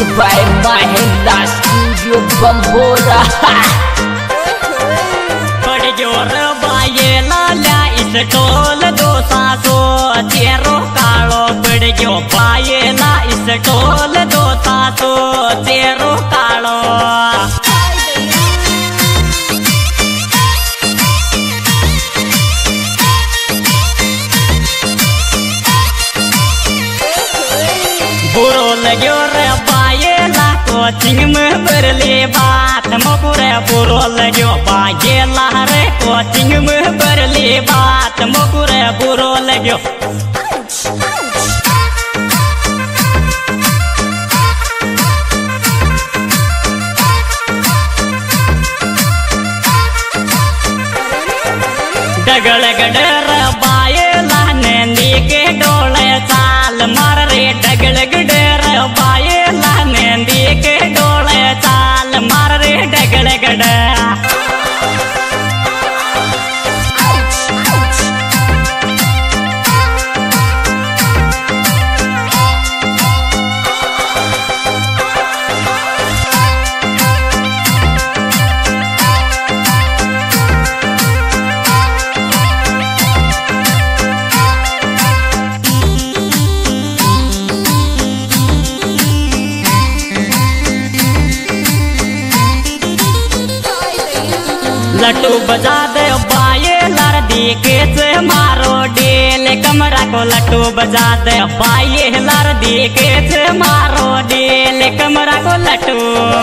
by Mahindra Studio Bambola. बड़े जोर बाये लाला इस टोल दो सासो तेरो कालो बड़े जो बाये ला इस टोल दो सासो तेरो कालो बुरो लगो रे बाये ला कोचिंग में बरले बात मोकुरे बुरो लगो बाये ला रे कोचिंग में बरले बात मोकुरे बुरो लगो डगड़ गडर बाये ला नंदी के डोले चाल मार रे डगड़ गडर बाये ला नंदी के डोले चाल मार रे डगड़ गडर लट्टू बजा दे बाये लर दिखे से मारो डेल कमरा को लट्टू बजा दे बाये लर दिखे से मारो डेल कमरा को लट्टू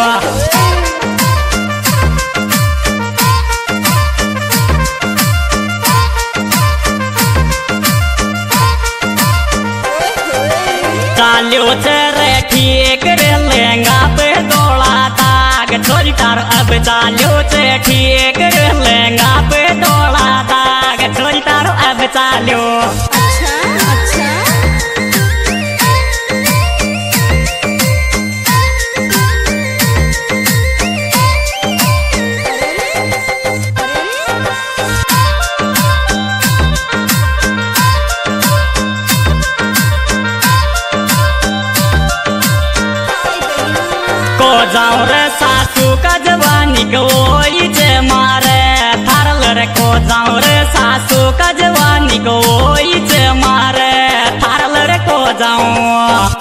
चालियो चरे ठीक रे लेंगा पे दौड़ा दाग छोरी तार अब चालियो से ठीक रे लेंगा पे दौड़ा दाग छोरी तार अब चालियो जाऊं रे सासू का जवानी को इचे मारे थारल रे को जाऊं रे सासू का जवानी को इचे मारे थारल रे को जाऊं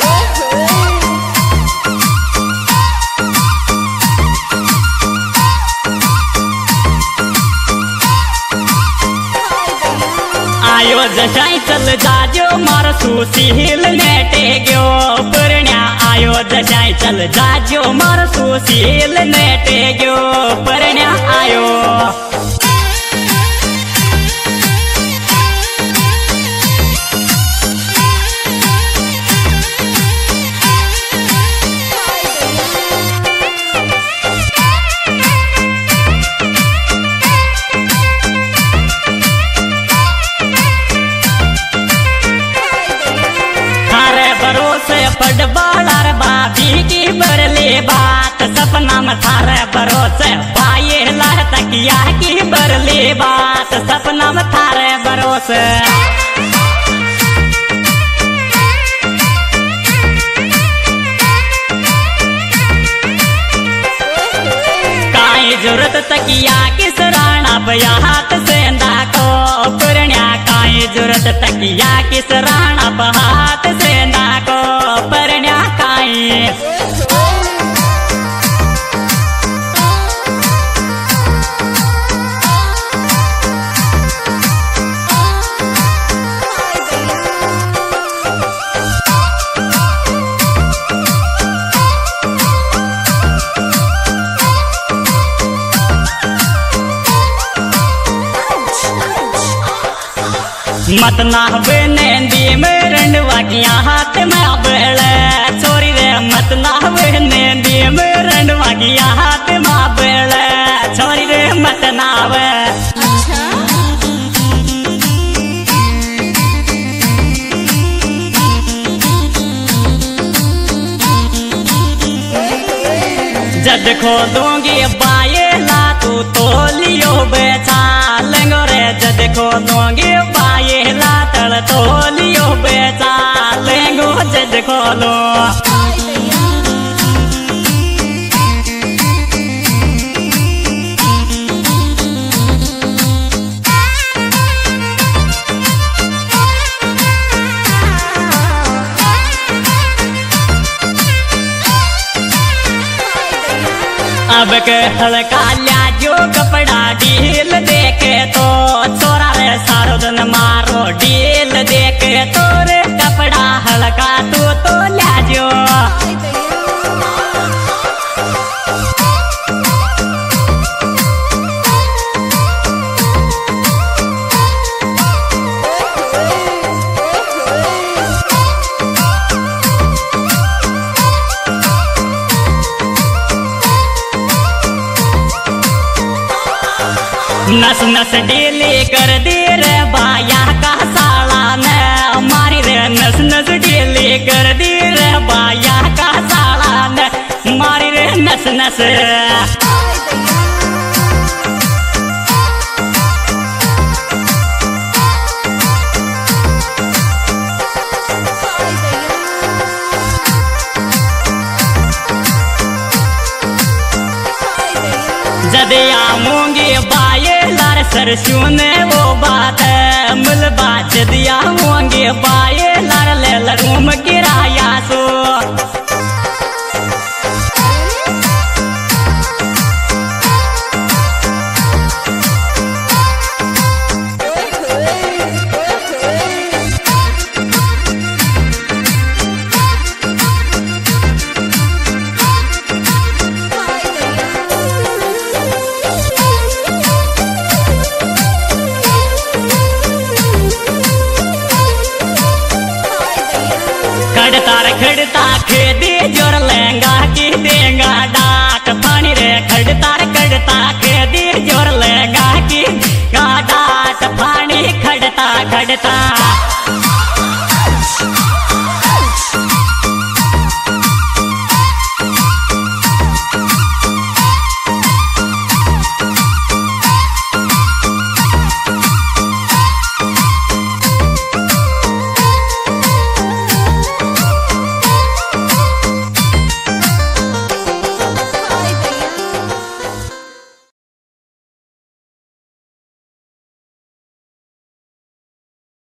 आयो जशाई चल जाजो मार सुशील नेटे गयो परण्या आयो जशाई चल जाजो मार सुशील नेटे गयो परण्या आयो पड़ बालार बाबी की बरले बात सपना में थारे भरोसे बाये लार तकिया की बरले बात सपना में थारे भरोसे काई जरूरत तकिया किस राणा बया हाथ से को पुरण्या काई जरूरत तकिया किस राणा हाथ से को परण्या काई मत ना हवे नेंदी में रंडवा किया हाथ में बेले छोरी रे मत ना हवे नेंदी में रंडवा किया हाथ में बेले छोरी रे मत ना हवे जद खो दूंगी बाये ला तू तो लियो बेचा लेंगो रे जद खो दूंगी बाये ला तल तो लियो बेचा लेंगो जद खो लो अब के हल्का ल्या जो कपड़ा ढील देखे तो छोरा रे सारो दिन मारो ढील देखे तो रे कपड़ा हल्का तो ल्या जो नस नस डेली कर दे रे बाया का साला ने मारी रे नस नस डेली कर दे रे बाया का साला ने मारी रे नस नस जदिया मूंगी बाये लार सरसों ने वो बात है मिलबा जदिया मूंगी बाये लार ले लरूम किराया सो खड़ता खेदी जोर लहंगा की देंगा डाट पानी रे खड़ता खेदी जोर लहंगा की डाट पानी खड़ता